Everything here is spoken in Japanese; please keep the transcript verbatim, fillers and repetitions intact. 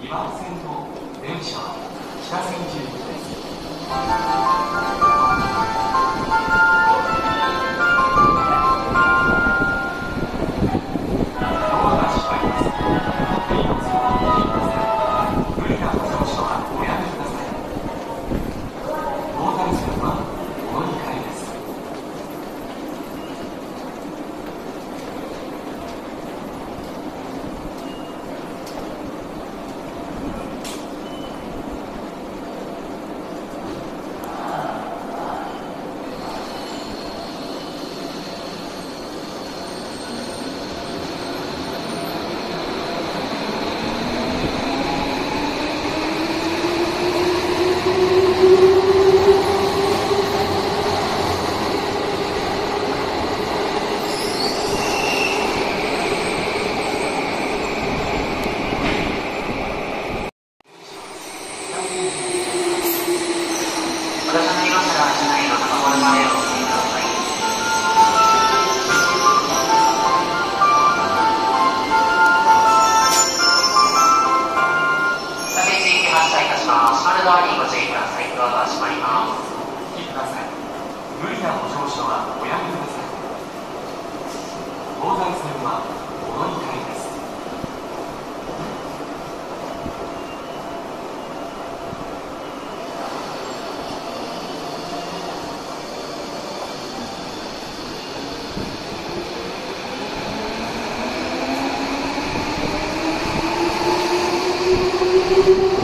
岩尾線の電車は北千住行きです。無理なご乗車はおやめください。東西線はお乗り換えです。 Thank you.